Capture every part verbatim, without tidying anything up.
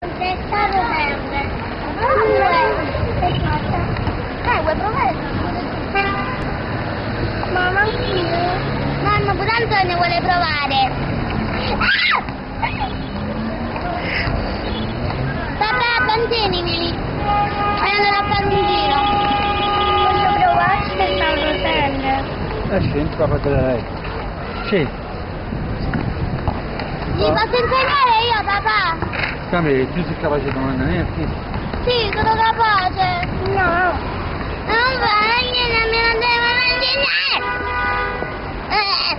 Testa rotelle. Eh, vuoi provare? Mamma anch'io. Mamma, pure Antonio vuole provare. Ah! Papà, contienimi. Voglio andare a fare un giro. Voglio provare questa rotelle. Eh sì, non fa fatto da lei. Sì. Gli posso insegnare io, papà? Cambia, tu sei capace di comandare, sì. Sì, sono capace. No. Non voglio, non mi non devo insegnare.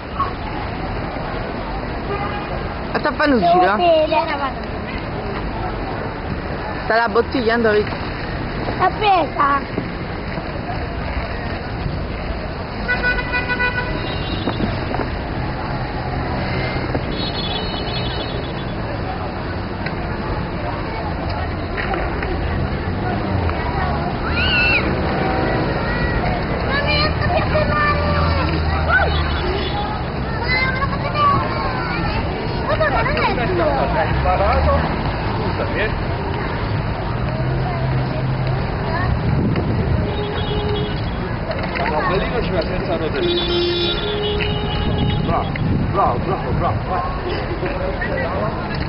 Ma sta facendo un giro? Sta la bottiglia, Andovi? L'ha presa. Hai imparato? Scusami, eh? Ma bellino ci va senza rotelle. Bravo, bravo, bravo, bravo.